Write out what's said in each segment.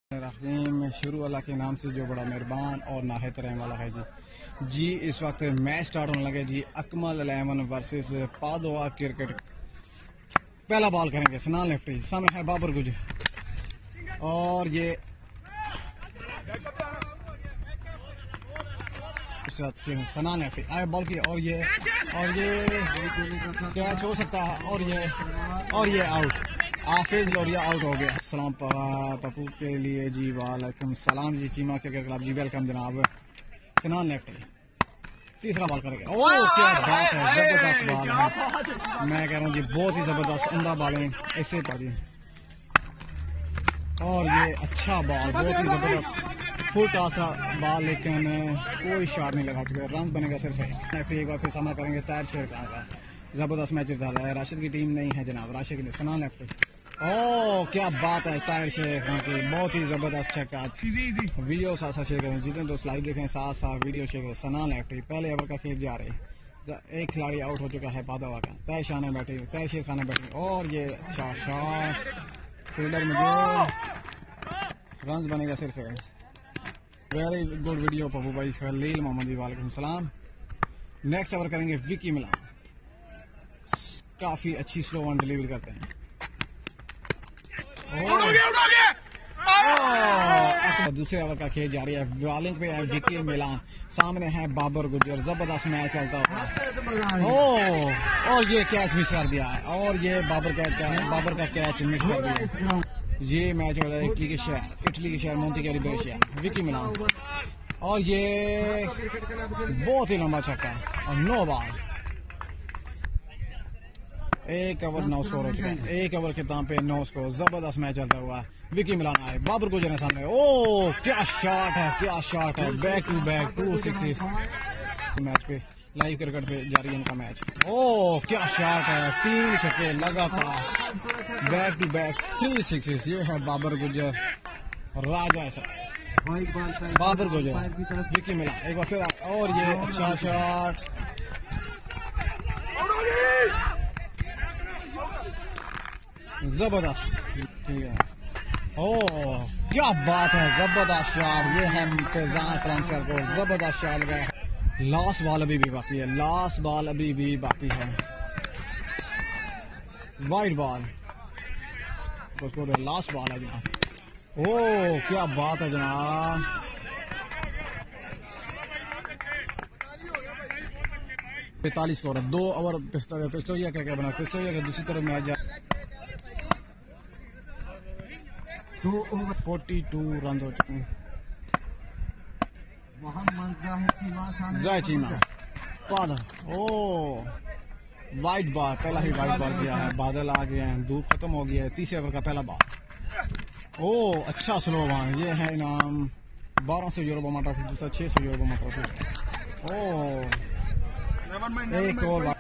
रहीम शुरू अल्लाह के नाम से जो बड़ा मेहरबान और नाहित रहने वाला है जी। इस वक्त मैच स्टार्ट होने लगे जी। Akmal 11 versus Padoa cricket. पहला बॉल करेंगे सनान लेफ्टी, सामने है बाबर गुजर और ये सनान लेफ्टी आए बॉल की और ये कैच हो सकता है और ये आउट। हाफिज लोरिया आउट हो गया। सलाम पप्पू के लिए जी, वालेकुम सलाम जी। चीमा क्रिकेट क्लब जी, वेलकम जनाब। सनान लेफ्ट तीसरा बॉल करेंगे। ओह क्या बात है, जबरदस्त बॉल है। मैं कह रहा हूँ जी बहुत ही जबरदस्त उम्दा बॉलिंग ऐसे पर जी। और ये अच्छा बॉल, बहुत ही जबरदस्त फुल टॉस बॉल, लेकिन कोई शॉट नहीं लगा चुके। रन बनेगा सिर्फ एक बार फिर सामना करेंगे तार शेर का। जबरदस्त मैच डाला है। राशिद की टीम नहीं है जनाब, राशिद के लिए सनान लेफ्ट। ओह क्या बात है, ताहिर शेख की बहुत ही जबरदस्त छक्का। वीडियो साथ साथ शेयर करें, जितने दोस्त लाइव देखें साथ साथ वीडियो शेयर करें। सनान लेफ्ट पहले ओवर का खेल जा रहे हैं। एक खिलाड़ी आउट हो चुका है पादोआ का। तय शाह बैठे, तय शेर खाना बैठे और ये शॉट फील्डर में जो रन बनेगा सिर्फ। वेरी गुड वीडियो पप्पू भाई। खलील मोहम्मद, वालेकुम सलाम। नेक्स्ट ओवर करेंगे विकी मिलान। काफी अच्छी स्लो वन डिलीवरी करते हैं। दूसरे ओवर का खेल जारी है। बॉलिंग पे है विकी मिलान, सामने है बाबर गुजर। जबरदस्त मैच चलता हुआ। और ये कैच मिस कर दिया है और ये बाबर का कैच मिस कर दिया। ये मैच हो रहा है इटली के शहर मोंटीकेरी ब्रेशिया। विकी मिलान और ये बहुत ही लंबा छक्का और नो बॉल। एक ओवर 9 स्कोर हो चुका है। एक ओवर के दाम पे 9 स्कोर। जबरदस्त मैच चलता हुआ। विकी मिलान आए, बाबर गुजर सामने। ओह क्या शॉट है, बैक टू बैक 2 सिक्सेस। मैच पे लाइव क्रिकेट पे जारी है इनका मैच। ओह क्या शॉट है, 3 छक्के लगातार, बैक टू बैक 3 सिक्सेस। ये है बाबर गुजर, राजा ऐसा बाबर गुजर। विकी मिलान एक बार फिर और ये अच्छा शॉट। जबरदस्त, ठीक है। ओह क्या बात है, जबरदस्त शॉट। ये है फैजान फ्रॉम सर्कल, जबरदस्त शॉट गया। लास्ट बॉल अभी भी बाकी है, वाइड बॉल। लास्ट बॉल है जनाब। ओह क्या बात है जनाब। पैंतालीस स्कोर है। 2 ओवर पिस्टोरिया क्या बना, पिस्टोरिया का दूसरी तरफ मैच 2 ओवर 42 रन हो चुके हैं। चीमा ओह वाइट बॉल, पहला ही वाइट बॉल किया है। बादल आ गए हैं, धूप खत्म हो गया है। तीसरे ओवर का पहला बॉल। ओह अच्छा स्लो वन। ये है इनाम 1200 यूरो बमा ट्रॉफी, दूसरा 600 यूरो बमा ट्रॉफी। ओह एक और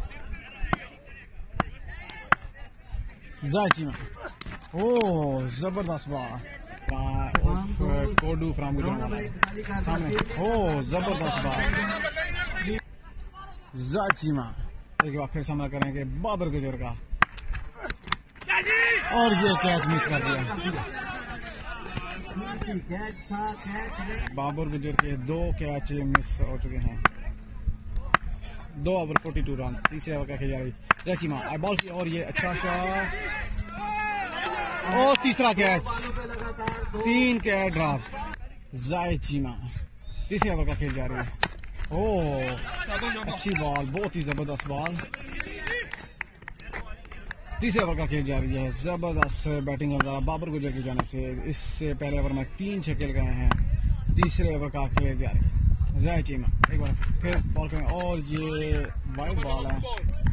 चीमा। ओह जबरदस्त बॉल। कोडू फ्रॉम सामने। ओह जबरदस्त बॉल। चीमा एक बार फिर सामना करेंगे बाबर गुजर का और ये कैच मिस कर दिया। बाबर गुजर के 2 कैच मिस हो चुके हैं। 2 ओवर 42 रन। तीसरे ओवर का खेल जारी। चीमा आई बॉल की और ये अच्छा शॉट और तीसरा कैच, 3 कैच ड्रॉप। चीमा तीसरे ओवर का खेल जारी है। ओह अच्छी बॉल, बहुत ही जबरदस्त बॉल। तीसरे ओवर का खेल जारी है। जबरदस्त बैटिंग बाबर गुजर की जानिब से। इससे पहले ओवर में 3 छक्के लगाए हैं। तीसरे ओवर का खेल जारी। चीमा एक बार फिर बॉल करें और ये वाइड बॉल है।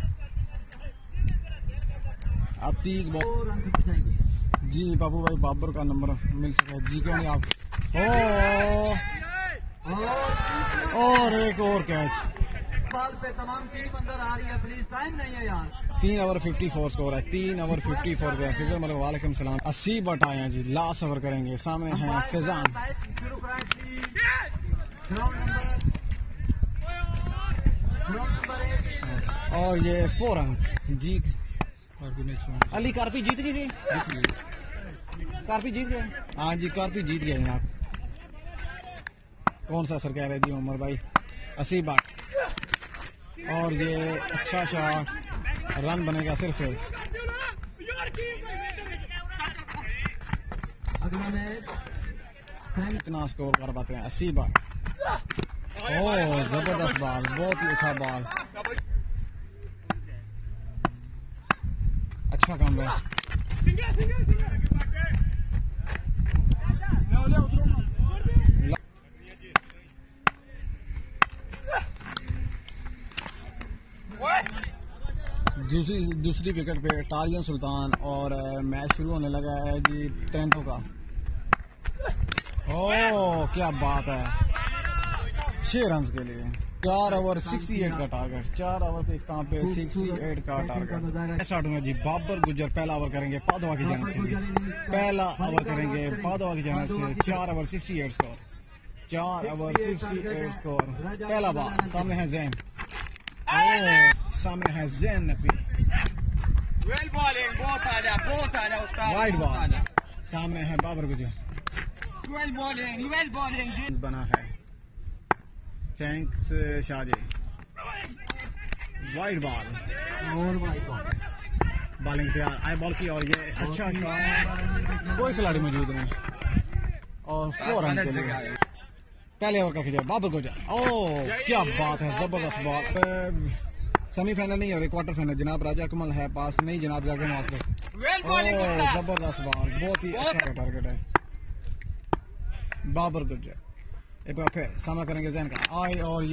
अतीक बॉल जी। बाबू भाई बाबर का नंबर मिल सके जी, क्यों नहीं आप। और एक और कैच। बॉल पे तमाम टीम अंदर आ रही है, प्लीज टाइम नहीं है यार। 3 ओवर 54 स्कोर है। 3 ओवर 54 गया। फिजर मतलब वालेकुम सलाम। 80 बट आए हैं जी। लास्ट ओवर करेंगे, सामने हैं फैजान और ये 4 रन जी। अली कार्पी जीत गई थी। कार्पी जीत गए। हाँ जी, कार्पी जीत गए जनाब। कौन सा असर कह रहे जी उमर भाई? 80 बार। और ये अच्छा शॉट, रन बनेगा सिर्फ एक। इतना स्कोर कर पाते हैं 80 बार। ओह जबरदस्त बॉल, बहुत ही अच्छा बॉल, अच्छा काम है। दूसरी विकेट पे टारियन सुल्तान और मैच शुरू होने लगा है जी ट्रेंटो का। ओह क्या बात है, 6 रन के लिए 4 ओवर 68 का टारगेट। 4 ओवर के इख्ताम पे 68 का टारगेट। स्टार्ट होगा जी। बाबर गुज्जर पहला ओवर करेंगे पादवा की जानिब से जी। पहला ओवर करेंगे पादवा की जानिब से। 4 ओवर 68 स्कोर। 4 over 68 score. पहला बॉल सामने है जैन। सामने है जैन नकवी। वाइड बॉल सामने है बाबर गुज्जर। बना है थैंक्स शाहजी। वाइड बॉल और वाइड बॉल, बॉलिंग तैयार, आई बॉल की और ये अच्छा शॉट। कोई खिलाड़ी मौजूद नहीं और 4 रन के लिए पहले ओवर का खिंचा बाबर गुज्जर। ओह क्या बात है, जबरदस्त बॉल। सेमीफाइनल नहीं और क्वार्टर फाइनल जनाब राजा कमल है पास नहीं जनाब जाके मास्टर। जबरदस्त बॉल, बहुत ही अच्छा टारगेट है। बाबर गुज्जर एक बार फिर सामना करेंगे जैन का। आई और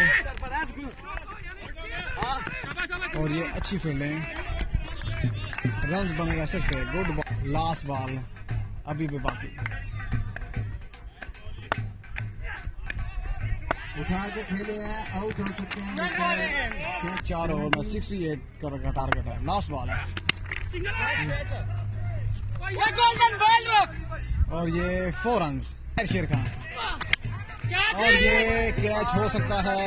ये अच्छी फील्डिंग, रन्स बनेगा सिर्फ। गुड बॉल, लास्ट बॉल अभी भी बाकी। उठा के खेले हैं, आउट हो सकते हैं। 4 ओवर में 68 का टारगेट है। लास्ट बॉल है और ये 4 रन। शेर खान और ये कैच हो सकता है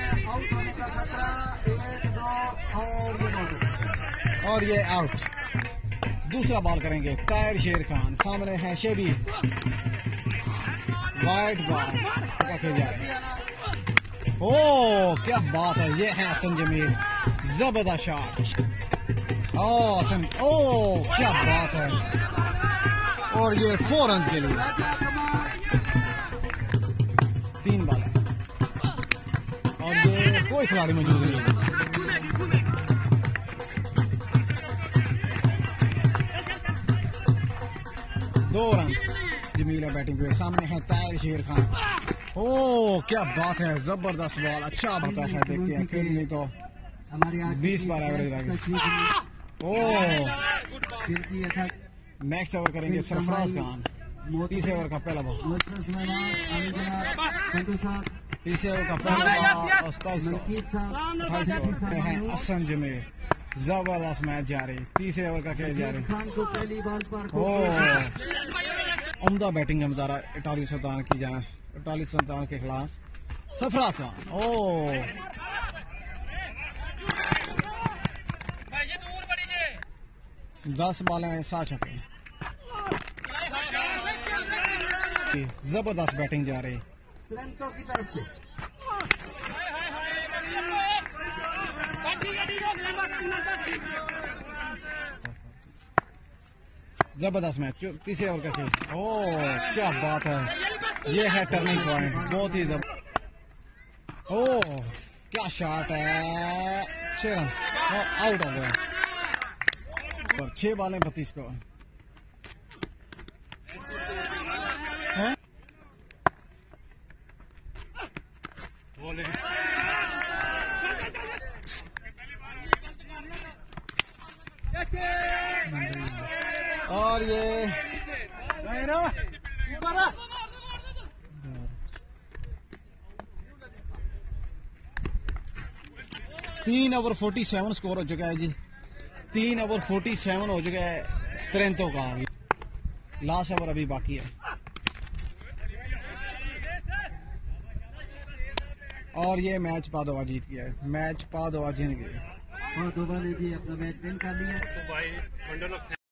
और ये आउट। दूसरा बॉल करेंगे ताहिर शेर खान। सामने है शेबी। वाइड बॉल खेल। ओह क्या बात है, ये है हसन जमील, जबरदस्त शॉट। ओह क्या बात है, और ये 4 रन के लिए 3 बॉल है और ये कोई खिलाड़ी मौजूद नहीं है। 2 रन जमील है बैटिंग पे। सामने है ताहिर शेर खान। ओह क्या बात है, जबरदस्त बॉल, अच्छा होता है। देखते हैं फिर नहीं तो 20 बार एवरेज रहेगा। ओह नेक्स्ट ओवर करेंगे सरफराज खान। तीसरे ओवर का पहला बॉल। तीसरे ओवर का पहला बॉल है हसन जमील। जबरदस्त मैच जारी। तीसरे ओवर का खेल जारी। ओह उम्दा बैटिंग का नजारा इटाली सुल्तान की जाए। इटाली सुल्तान के खिलाफ सरफराज खान। ओह 10 बॉल हैं, 7 छक्के। जबरदस्त बैटिंग जा रही की तरफ से। जबरदस्त मैच। तीसरे ओवर का खेल। ओह क्या बात है, ये है टर्निंग पॉइंट, बहुत ही जबरदस्त। ओह क्या शॉट है, 6 रन आउट हो गया। 6 बॉलें 32 को। और ये 3 ओवर 47 स्कोर हो चुका है जी। 3 ओवर 47 हो चुका है ट्रेंटो का। लास्ट ओवर अभी बाकी है और ये मैच पादोवा जीत गया है। मैच पादोवा जीत गए और दोबारा भी अपना मैच विन कर लिया।